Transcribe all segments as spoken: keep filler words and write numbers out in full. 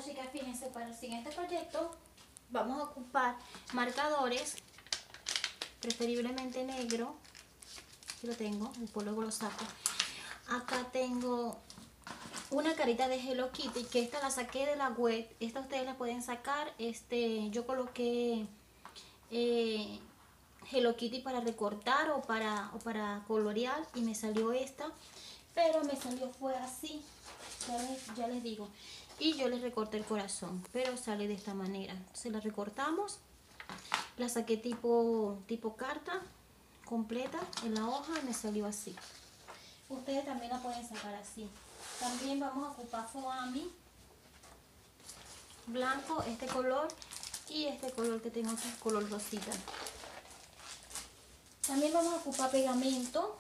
chicas, fíjense, para el siguiente proyecto vamos a ocupar marcadores, preferiblemente negro. Aquí lo tengo, después luego lo saco. Acá tengo una carita de Hello Kitty, que esta la saqué de la web. Esta ustedes la pueden sacar. Este, yo coloqué eh, Hello Kitty para recortar o para, o para colorear y me salió esta, pero me salió fue así, ya les, ya les digo, y yo les recorté el corazón, pero sale de esta manera. Entonces la recortamos, la saqué tipo, tipo carta completa en la hoja y me salió así. Ustedes también la pueden sacar así. También vamos a ocupar foamy blanco, este color, y este color que tengo aquí, color rosita. También vamos a ocupar pegamento.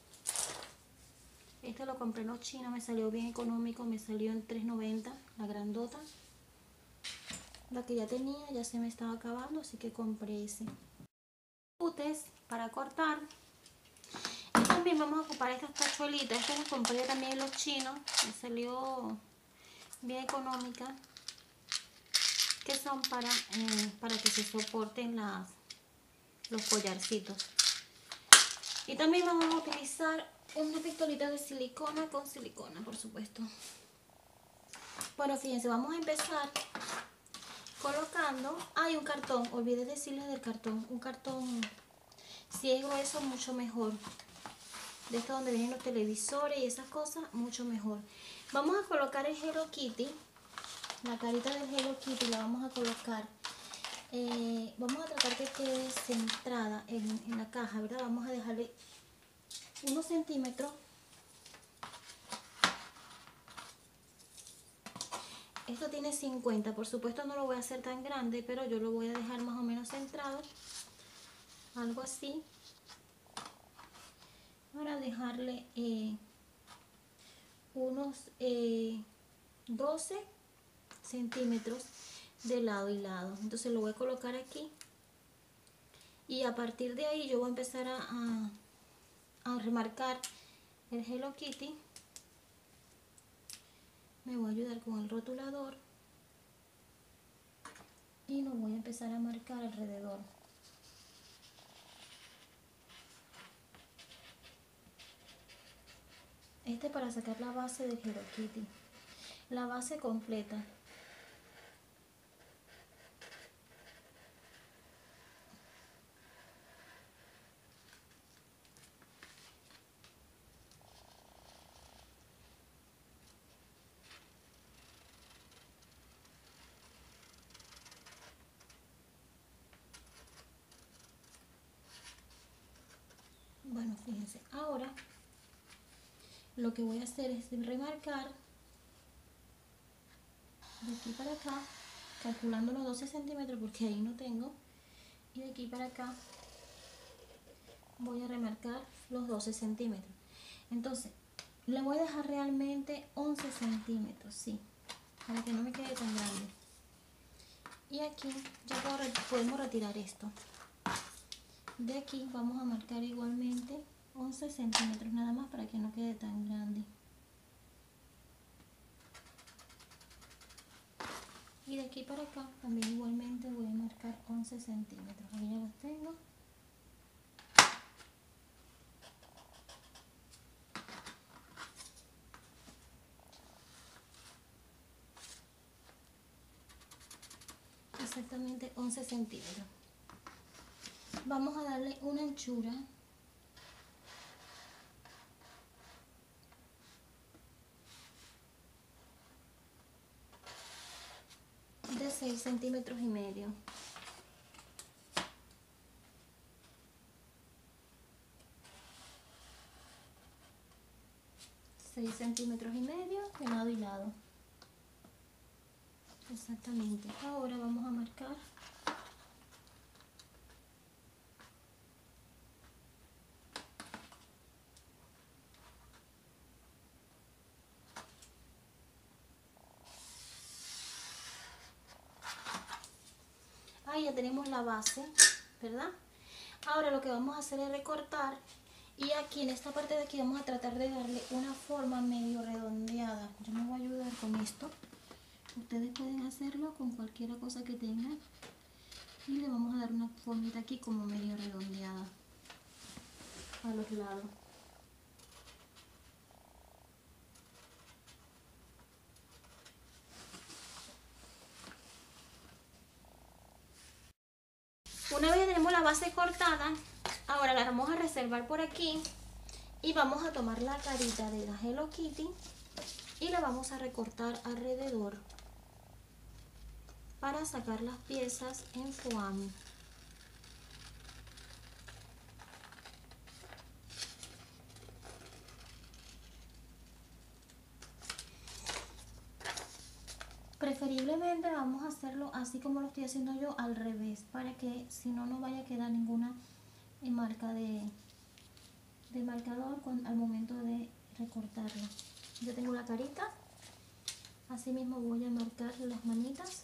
Este lo compré en los chinos, me salió bien económico, me salió en tres noventa, la grandota. La que ya tenía ya se me estaba acabando, así que compré ese. Utes para cortar. Y también vamos a ocupar estas tachuelitas. Estas las compré también en los chinos, me salió bien económica, que son para, eh, para que se soporten las, los collarcitos. Y también vamos a utilizar una pistolita de silicona con silicona, por supuesto. Bueno, fíjense, vamos a empezar colocando. Hay un cartón, olvidé decirles del cartón. Un cartón, si es grueso, mucho mejor. De esto donde vienen los televisores y esas cosas, mucho mejor. Vamos a colocar el Hello Kitty. La carita del Hello Kitty la vamos a colocar. Eh, vamos a tratar que quede centrada en, en la caja, ¿verdad? Vamos a dejarle unos centímetros. Esto tiene cincuenta, por supuesto no lo voy a hacer tan grande, pero yo lo voy a dejar más o menos centrado, algo así, para dejarle eh, unos eh, doce centímetros de lado y lado. Entonces lo voy a colocar aquí y a partir de ahí yo voy a empezar a, a, a remarcar el Hello Kitty. Me voy a ayudar con el rotulador y lo voy a empezar a marcar alrededor. Este para sacar la base del Hello Kitty, la base completa. Bueno, fíjense, ahora lo que voy a hacer es remarcar de aquí para acá, calculando los doce centímetros porque ahí no tengo, y de aquí para acá voy a remarcar los doce centímetros. Entonces le voy a dejar realmente once centímetros, sí, para que no me quede tan grande. Y aquí ya podemos retirar esto. De aquí vamos a marcar igualmente once centímetros nada más para que no quede tan grande. Y de aquí para acá también igualmente voy a marcar once centímetros. Aquí ya los tengo. Exactamente once centímetros. Vamos a darle una anchura de seis centímetros y medio. seis centímetros y medio de lado y lado. Exactamente. Ahora vamos a marcar ahí ya tenemos la base, ¿verdad? Ahora lo que vamos a hacer es recortar, y aquí en esta parte de aquí vamos a tratar de darle una forma medio redondeada. Yo me voy a ayudar con esto, Ustedes pueden hacerlo con cualquier cosa que tengan. Y le vamos a dar una formita aquí como medio redondeada a los lados. Una vez tenemos la base cortada, ahora la vamos a reservar por aquí y vamos a tomar la carita de la Hello Kitty y la vamos a recortar alrededor para sacar las piezas en foamy. Preferiblemente vamos a hacerlo así como lo estoy haciendo yo, al revés, para que si no, no vaya a quedar ninguna marca de, de marcador con, al momento de recortarlo. Yo tengo la carita, así mismo voy a marcar las manitas.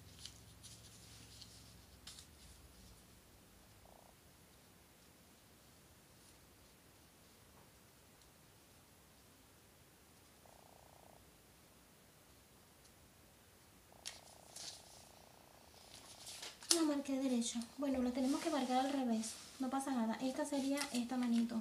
La marqué derecho. Bueno, la tenemos que marcar al revés, no pasa nada. Esta sería esta manito.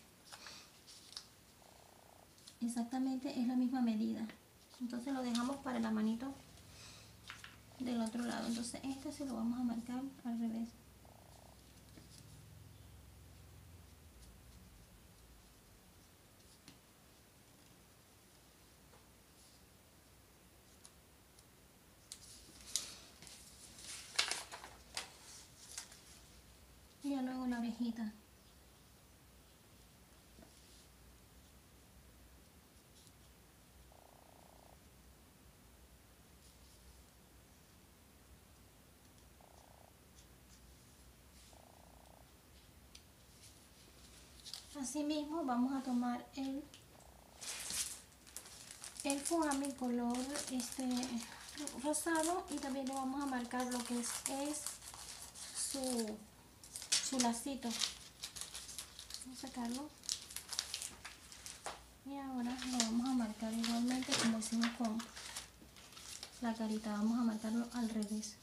Exactamente es la misma medida. Entonces lo dejamos para la manito del otro lado. Entonces este se lo vamos a marcar al revés. Y ya luego la orejita. Así mismo vamos a tomar el, el foamy color este rosado y también le vamos a marcar lo que es, es su, su lacito. Vamos a sacarlo. Y ahora lo vamos a marcar igualmente como hicimos con la carita. Vamos a marcarlo al revés.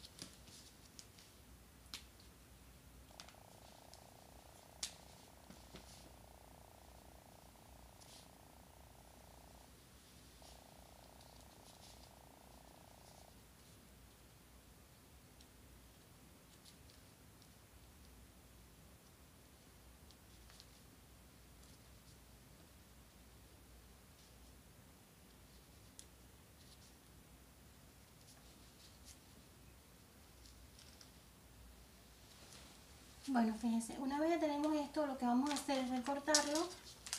Bueno, fíjense, una vez que tenemos esto, lo que vamos a hacer es recortarlo.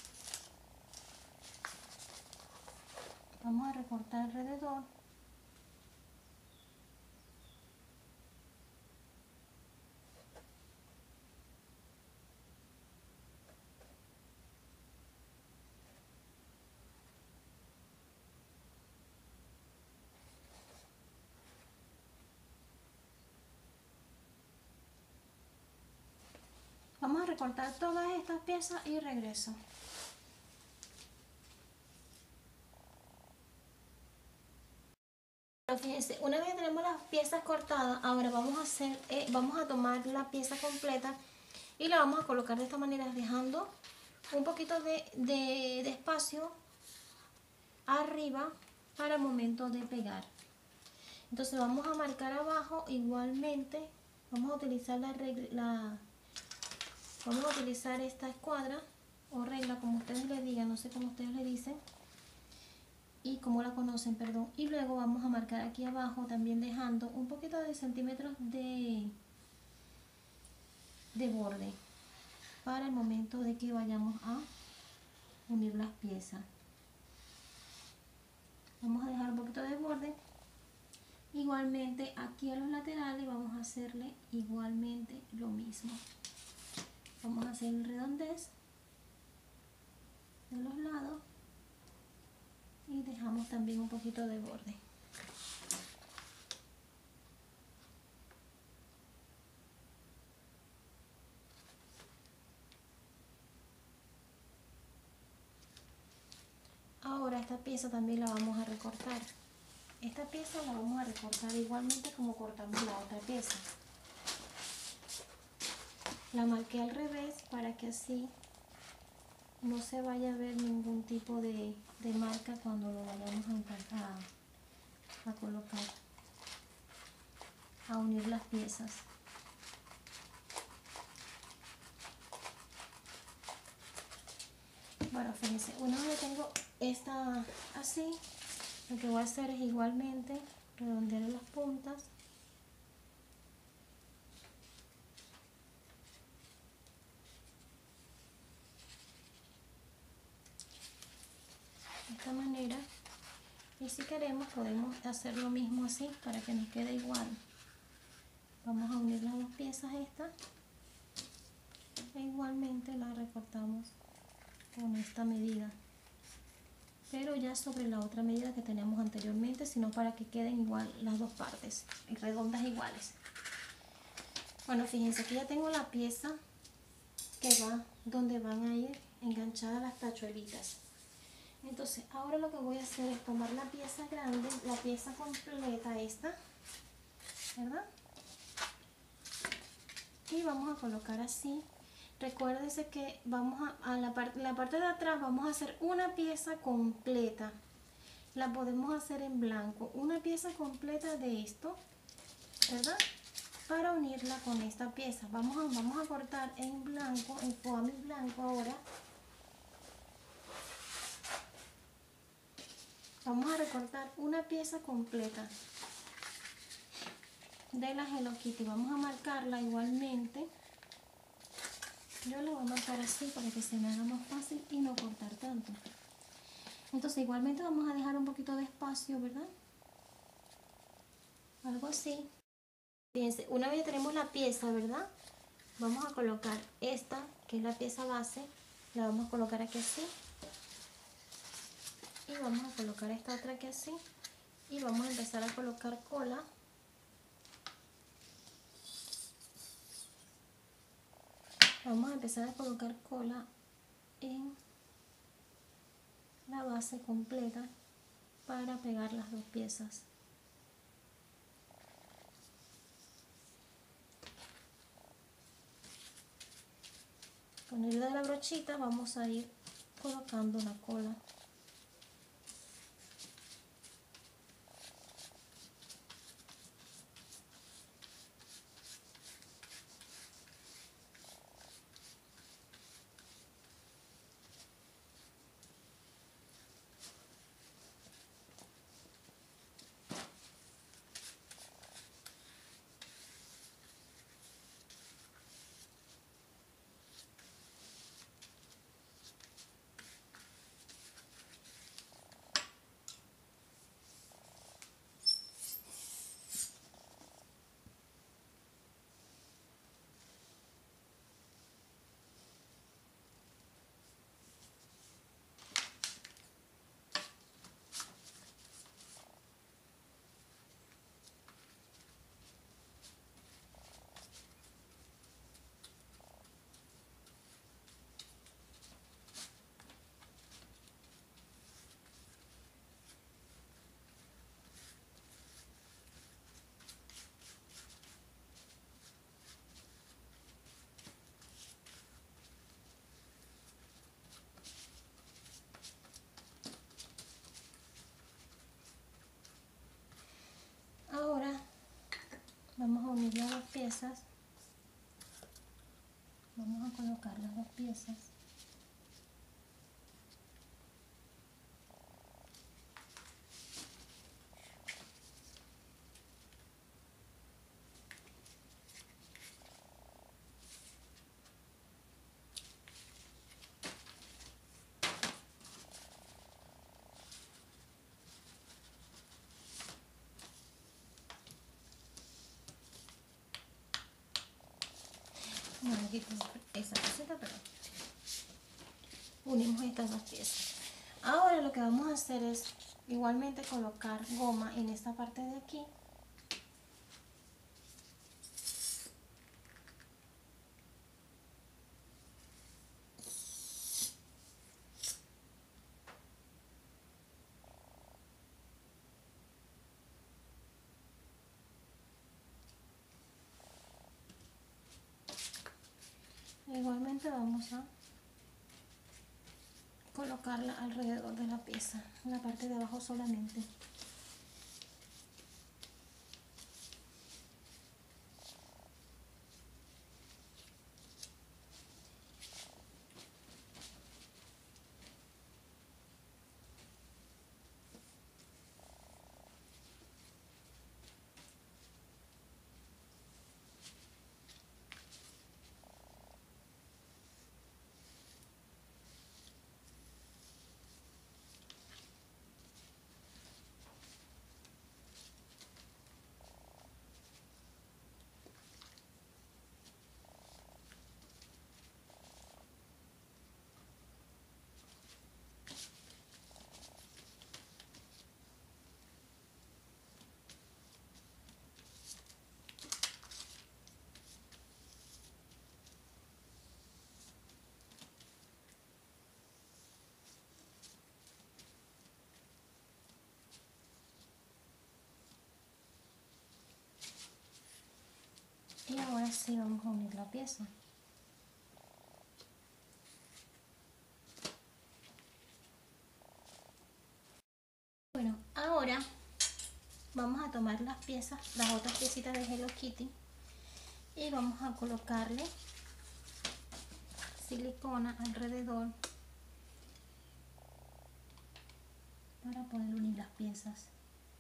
Vamos a recortar alrededor. Vamos a recortar todas estas piezas y regreso. Pero fíjense, una vez que tenemos las piezas cortadas, ahora vamos a hacer, eh, vamos a tomar la pieza completa y la vamos a colocar de esta manera, dejando un poquito de, de, de espacio arriba para el momento de pegar. Entonces vamos a marcar abajo igualmente, vamos a utilizar la regla, la, vamos a utilizar esta escuadra o regla, como ustedes le digan, no sé cómo ustedes le dicen y como la conocen, perdón. Y luego vamos a marcar aquí abajo también dejando un poquito de centímetros de, de borde para el momento de que vayamos a unir las piezas. Vamos a dejar un poquito de borde. Igualmente aquí a los laterales vamos a hacerle igualmente lo mismo. Vamos a hacer el redondez de los lados y dejamos también un poquito de borde. Ahora esta pieza también la vamos a recortar. esta pieza la vamos a recortar igualmente como cortamos la otra pieza. La marqué al revés para que así no se vaya a ver ningún tipo de, de marca cuando lo vayamos a, a, a colocar, a unir las piezas. Bueno, fíjense, una vez tengo esta así, lo que voy a hacer es igualmente redondear las puntas. De esta manera. Y si queremos podemos hacer lo mismo así para que nos quede igual. Vamos a unir las dos piezas estas e igualmente la recortamos con esta medida, pero ya sobre la otra medida que teníamos anteriormente, sino para que queden igual las dos partes y redondas iguales. Bueno, fíjense que ya tengo la pieza que va donde van a ir enganchadas las tachuelitas. Entonces ahora lo que voy a hacer es tomar la pieza grande, la pieza completa esta, ¿verdad? Y vamos a colocar así. Recuérdense que vamos a, a la, parte, la parte de atrás vamos a hacer una pieza completa. La podemos hacer en blanco, una pieza completa de esto, ¿verdad? Para unirla con esta pieza. Vamos a, vamos a cortar en blanco, en foamy blanco ahora. Vamos a recortar una pieza completa de la Hello Kitty. Vamos a marcarla igualmente. Yo lo voy a marcar así para que se me haga más fácil y no cortar tanto. Entonces igualmente vamos a dejar un poquito de espacio, ¿verdad? Algo así. Fíjense, una vez ya tenemos la pieza, ¿verdad? Vamos a colocar esta, que es la pieza base. La vamos a colocar aquí así. Y vamos a colocar esta otra aquí así. Y vamos a empezar a colocar cola. Vamos a empezar a colocar cola en la base completa para pegar las dos piezas. Con el hilo de la brochita vamos a ir colocando la cola. Ahora vamos a unir las dos piezas. Vamos a colocar las dos piezas. Bueno, aquí tengo esa cosita, pero unimos estas dos piezas. Ahora lo que vamos a hacer es igualmente colocar goma en esta parte de aquí. igualmente vamos a colocarla alrededor de la pieza, en la parte de abajo solamente. Y ahora sí vamos a unir la pieza. Bueno, ahora vamos a tomar las piezas, las otras piecitas de Hello Kitty, y vamos a colocarle silicona alrededor para poder unir las piezas.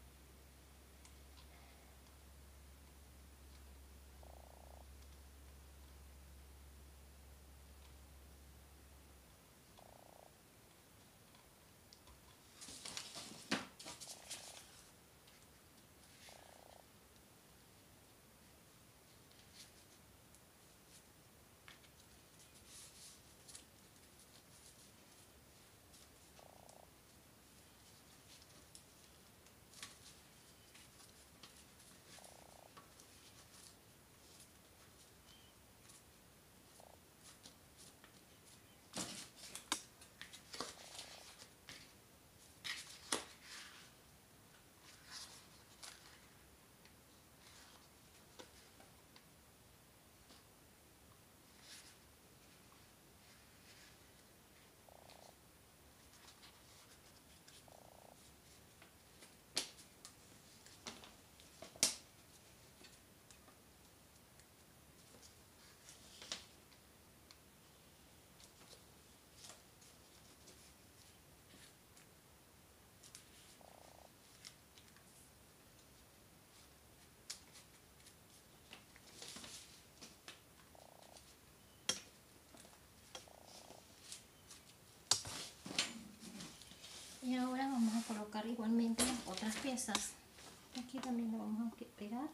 Y ahora vamos a colocar igualmente las otras piezas. Aquí también lo vamos a pegar.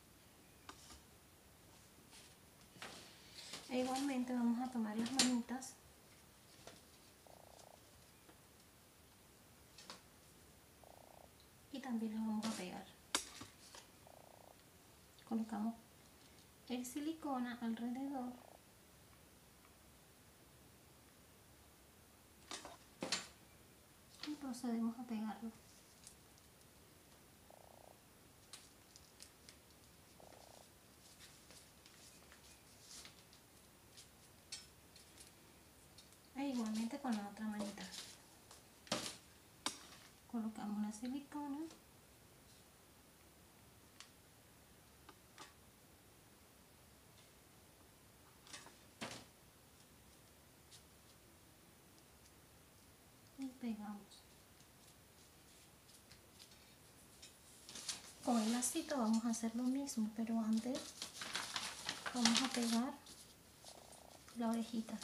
E igualmente vamos a tomar las manitas y también las vamos a pegar. Colocamos el silicona alrededor y procedemos a pegarlo. E igualmente con la otra manita. Colocamos la silicona y pegamos. Con el lacito vamos a hacer lo mismo, pero antes vamos a pegar la orejita.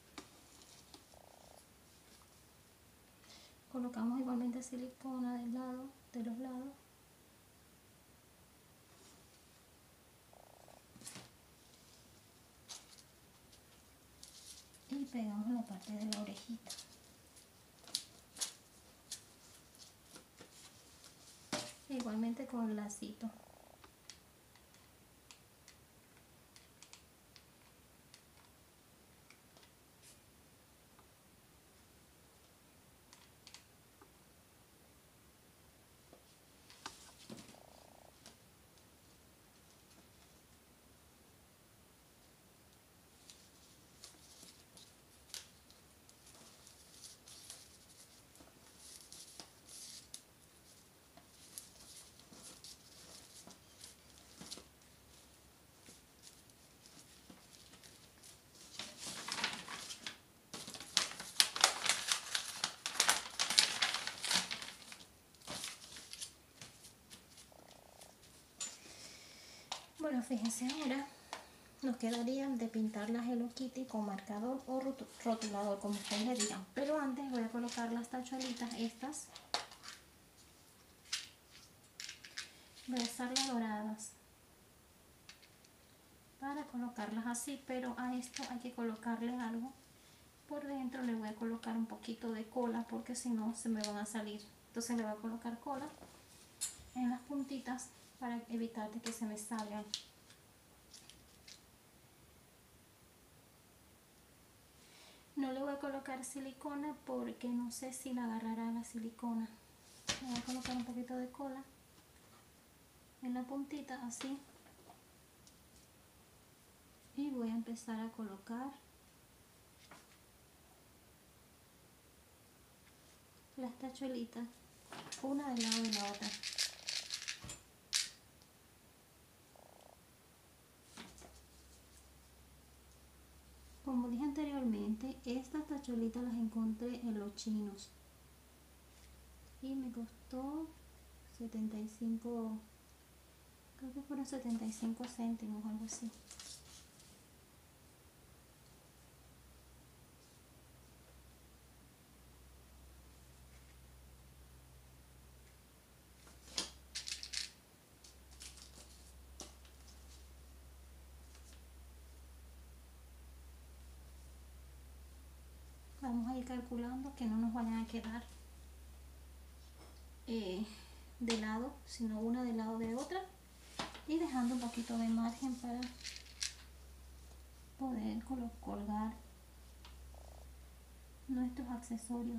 Colocamos igualmente silicona del lado, de los lados. Y pegamos la parte de la orejita. Igualmente con el lacito. Bueno, fíjense ahora, nos quedaría de pintar la Hello Kitty con marcador o rotulador, como ustedes le digan. Pero antes voy a colocar las tachuelitas estas. Voy a usarlas doradas para colocarlas así, pero a esto hay que colocarle algo. Por dentro le voy a colocar un poquito de cola porque si no se me van a salir. Entonces le voy a colocar cola en las puntitas para evitar que se me salgan. No le voy a colocar silicona porque no sé si la agarrará la silicona. Le voy a colocar un poquito de cola en la puntita así. Y voy a empezar a colocar las tachuelitas una del lado de la otra. Como dije anteriormente, estas tachuelitas las encontré en los chinos y me costó setenta y cinco, creo que fueron setenta y cinco céntimos, algo así. Vamos a ir calculando que no nos vayan a quedar eh, de lado, sino una del lado de otra, y dejando un poquito de margen para poder colgar nuestros accesorios.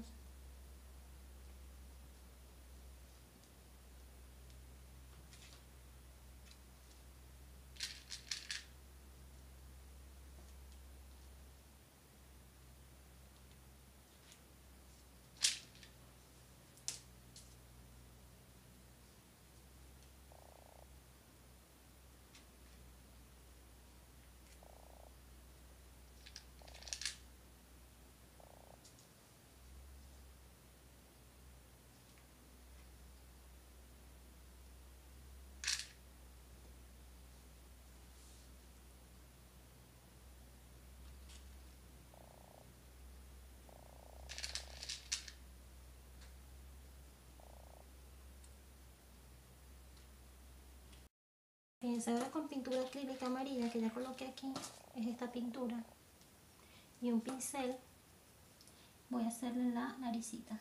Fíjense, ahora con pintura acrílica amarilla que ya coloqué aquí, es esta pintura, y un pincel, voy a hacerle la naricita.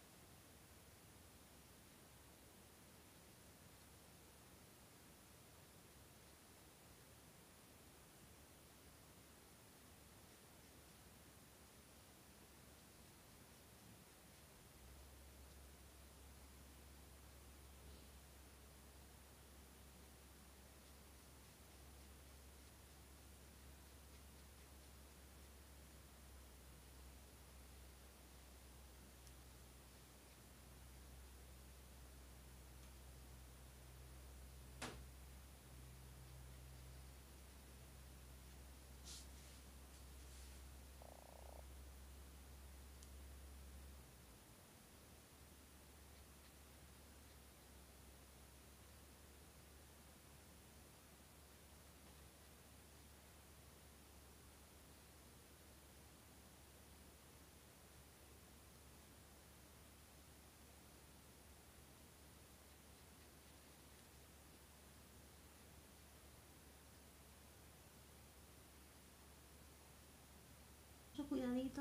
Mucho cuidadito.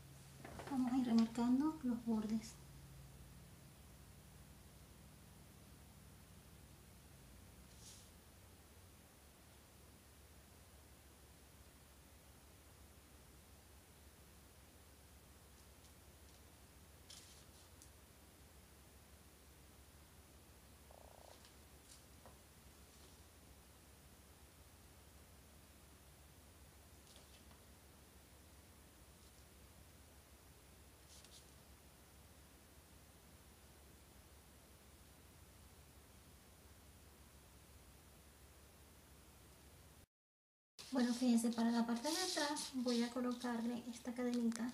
Vamos a ir remarcando los bordes. Bueno, fíjense, para la parte de atrás voy a colocarle esta cadenita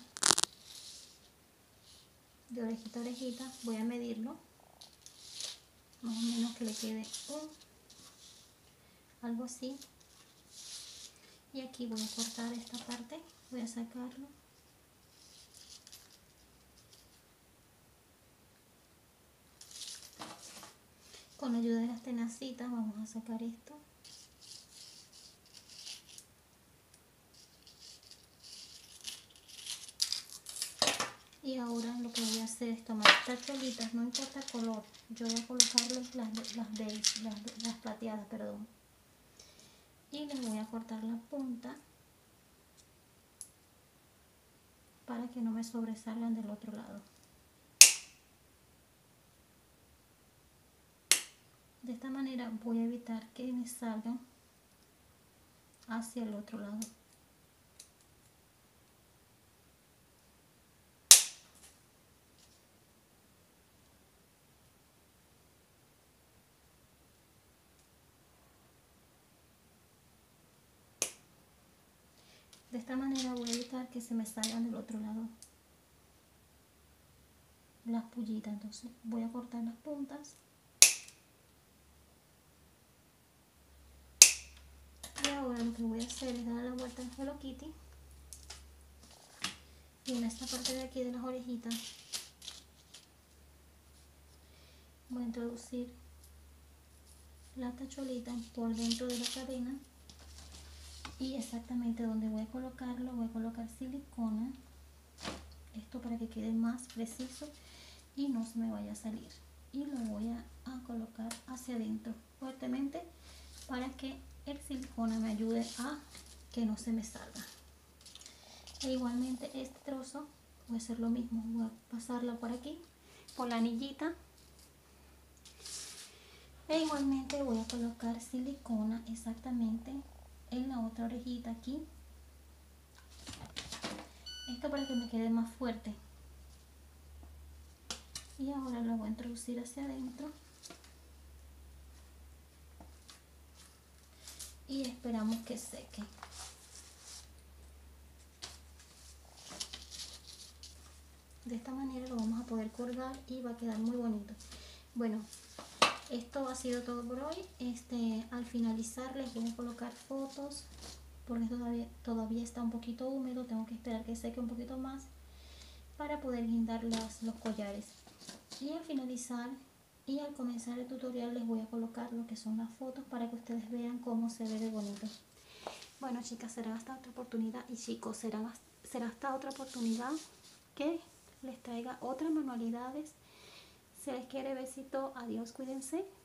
de orejita a orejita. Voy a medirlo, más o menos que le quede un, algo así. Y aquí voy a cortar esta parte, voy a sacarlo. Con la ayuda de las tenacitas vamos a sacar esto. Y ahora lo que voy a hacer es tomar estas cholitas, no importa el color, yo voy a colocarles las, las beige, las, las plateadas, perdón. Y les voy a cortar la punta para que no me sobresalgan del otro lado. De esta manera voy a evitar que me salgan hacia el otro lado. De esta manera voy a evitar que se me salgan del otro lado las pullitas. Entonces voy a cortar las puntas. Y ahora lo que voy a hacer es dar la vuelta al Hello Kitty. Y en esta parte de aquí de las orejitas voy a introducir la tacholita por dentro de la cadena. Y exactamente donde voy a colocarlo, voy a colocar silicona. Esto para que quede más preciso y no se me vaya a salir. Y lo voy a, a colocar hacia adentro fuertemente para que el silicona me ayude a que no se me salga. E igualmente este trozo voy a hacer lo mismo, voy a pasarla por aquí, por la anillita. E igualmente voy a colocar silicona exactamente en la otra orejita aquí. Esto para que me quede más fuerte. Y ahora lo voy a introducir hacia adentro. Y esperamos que seque. De esta manera lo vamos a poder colgar y va a quedar muy bonito. Bueno, esto ha sido todo por hoy. Este, al finalizar les voy a colocar fotos porque todavía, todavía está un poquito húmedo. Tengo que esperar que seque un poquito más para poder guindar las, los collares. Y al finalizar y al comenzar el tutorial les voy a colocar lo que son las fotos para que ustedes vean cómo se ve de bonito. Bueno, chicas, será hasta otra oportunidad y chicos, será, será hasta otra oportunidad que les traiga otras manualidades. Se les quiere, besito, adiós, cuídense.